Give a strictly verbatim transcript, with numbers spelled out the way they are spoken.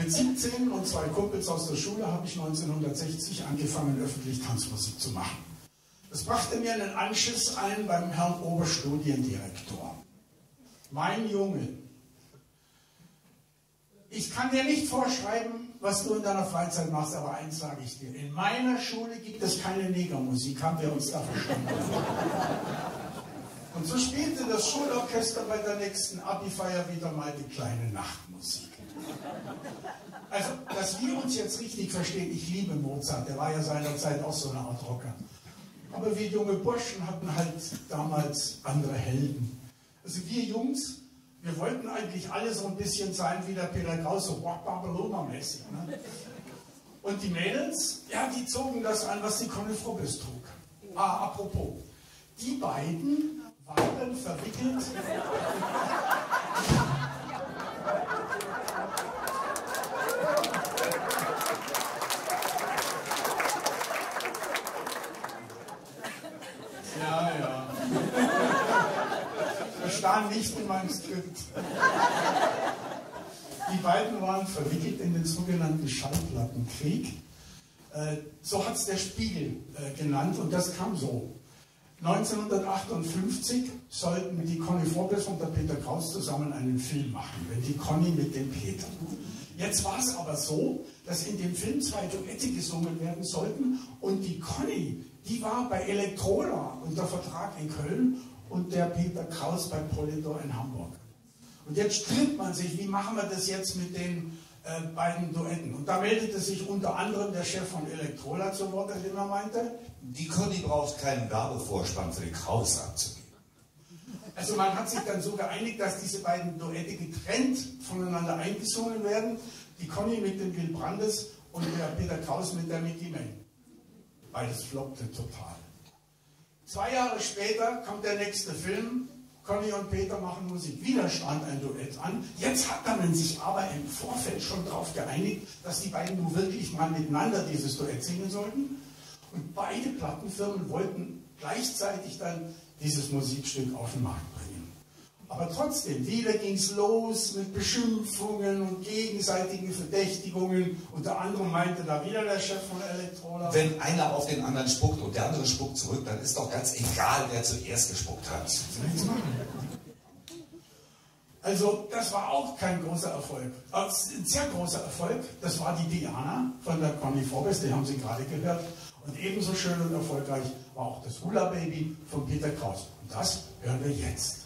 Mit siebzehn und zwei Kumpels aus der Schule habe ich neunzehnhundertsechzig angefangen, öffentlich Tanzmusik zu machen. Das brachte mir einen Anschiss ein beim Herrn Oberstudiendirektor. Mein Junge, ich kann dir nicht vorschreiben, was du in deiner Freizeit machst, aber eins sage ich dir. In meiner Schule gibt es keine Negermusik, haben wir uns da verstanden. Und so spielte das Schulorchester bei der nächsten Abi-Feier wieder mal die kleine Nachtmusik. Also, dass wir uns jetzt richtig verstehen, ich liebe Mozart, der war ja seinerzeit auch so eine Art Rocker. Aber wir junge Burschen hatten halt damals andere Helden. Also wir Jungs, wir wollten eigentlich alle so ein bisschen sein wie der Peter Kraus, so Babyloma-mäßig. Ne? Und die Mädels, ja, die zogen das an, was die Conny Frobes trug. Ah, apropos, die beiden waren verwickelt. Ja, ja. Das stand nicht in meinem Skript. Die beiden waren verwickelt in den sogenannten Schallplattenkrieg. Äh, so hat es der Spiegel äh, genannt und das kam so. neunzehnhundertachtundfünfzig sollten die Conny Frobes und der Peter Kraus zusammen einen Film machen, wenn die Conny mit dem Peter. Jetzt war es aber so, dass in dem Film zwei Duette gesungen werden sollten und die Conny, die war bei Elektrola unter Vertrag in Köln und der Peter Kraus bei Polydor in Hamburg. Und jetzt stritt man sich, wie machen wir das jetzt mit den äh, beiden Duetten? Und da meldete sich unter anderem der Chef von Elektrola zu Wort, der immer meinte, die Conny braucht keinen Werbevorspann für den Kraus abzugeben. Also man hat sich dann so geeinigt, dass diese beiden Duette getrennt voneinander eingesungen werden. Die Conny mit dem Will Brandes und der Peter Kraus mit der Mickey May. Beides floppte total. Zwei Jahre später kommt der nächste Film. Conny und Peter machen Musik. Wieder stand ein Duett an. Jetzt hat man sich aber im Vorfeld schon darauf geeinigt, dass die beiden nur wirklich mal miteinander dieses Duett singen sollten. Und beide Plattenfirmen wollten gleichzeitig dann dieses Musikstück auf den Markt bringen. Aber trotzdem, wieder ging es los mit Beschimpfungen und gegenseitigen Verdächtigungen. Unter anderem meinte da wieder der Chef von Elektrola. Wenn einer auf den anderen spuckt und der andere spuckt zurück, dann ist doch ganz egal, wer zuerst gespuckt hat. Also das war auch kein großer Erfolg. Ein sehr großer Erfolg, das war die Diana von der Conny Frobes, die haben Sie gerade gehört. Und ebenso schön und erfolgreich war auch das Hula Baby von Peter Kraus. Und das hören wir jetzt.